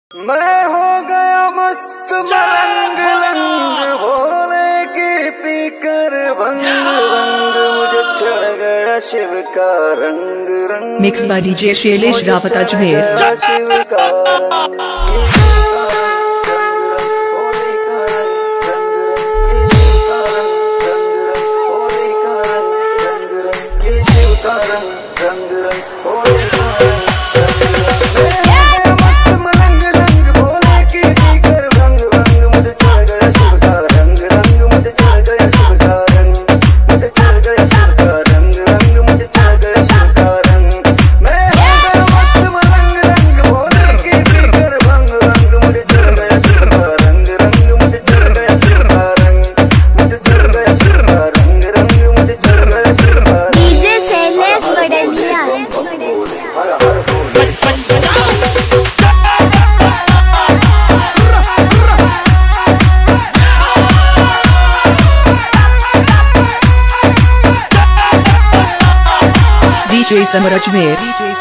मैं हो गया मस्त मलंग लंग भोले के पीकर भंग भंग मुझे चढ़ गया शिव का रंग रंग। Mix by DJ Shailesh Rawat Ajmer. Shiv का रंग डीजे समर अजमेर।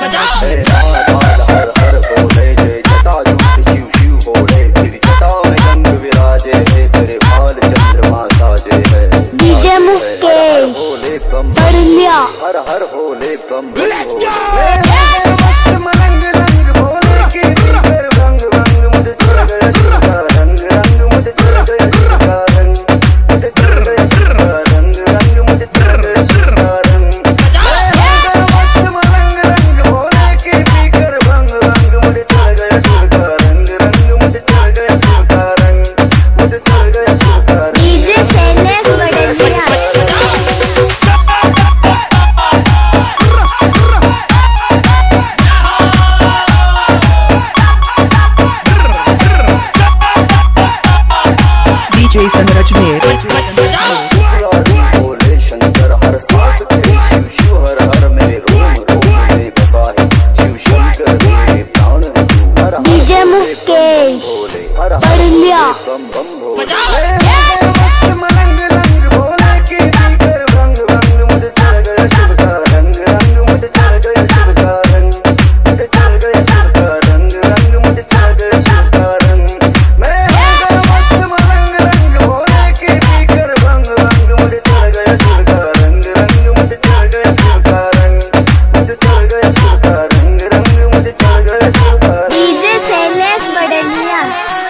डीजे मुकेश बड़लिया। हर हर भोले बम डीजे समर अजमेर। भोले शंकर हर सांस शिव शिव हर हर मेरे रोम रोम में बसा है शिव शंकर मेरे प्राण है। डीजे मुकेश बड़लिया। बम बम भोले मलंग लंग भोले के पीकर भंग भंग मुझे चढ़ गया शिव का रंग रंग मुझे चढ़ गया शिव का रंग मुझे चढ़ गया शिव का रंग रंग मुझे चढ़ गया शिव का रंग। मैं हो गया मस्त मलंग लंग भोले के पीकर भंग भंग मुझे चढ़ गया शिव का रंग रंग मुझे चढ़ गया शिव का रंग मुझे चढ़ गया शिव का रंग रंग मुझे चढ़ गया शिव का रंग। DJ Shailesh Badliya.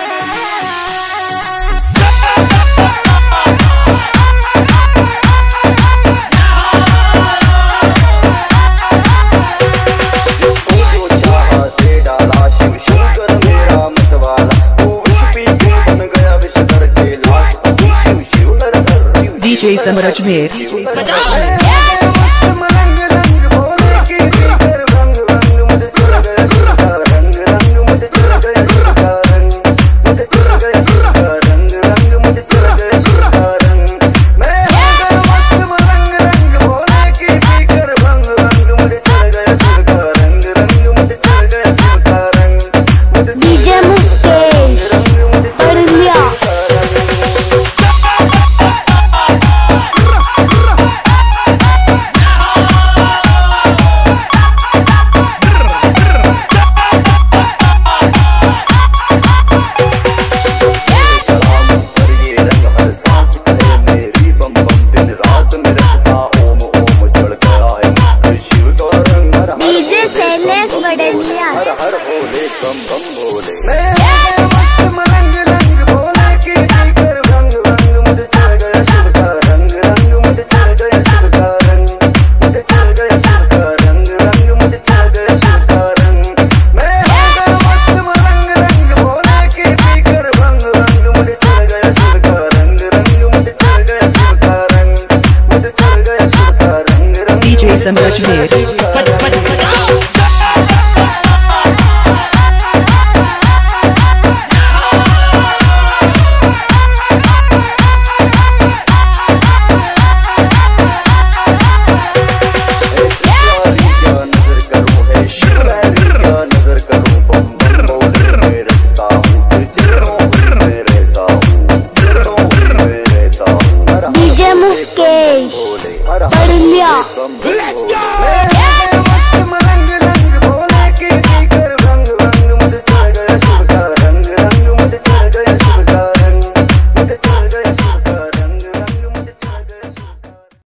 DJ Samar Ajmer. DJ Mukesh Badliya. DJ Shailesh Badliya. Har Har Bhole बम बम भोले। मैं हो गया मस्त मलंग लंग भोले के पीकर भंग भंग मुझे चढ़ गया शिव का रंग रंग मुझे चढ़ गया शिव का रंग मुझे चढ़ गया शिव का रंग रंग मुझे चढ़ गया शिव का रंग। मैं हो गया मस्त मलंग लंग भोले के पीकर भंग भंग मुझे चढ़ गया शिव का रंग रंग मुझे चढ़ गया शिव का रंग मुझे चढ़ गया शिव का रंग रंग। डीजे समर अजमेर।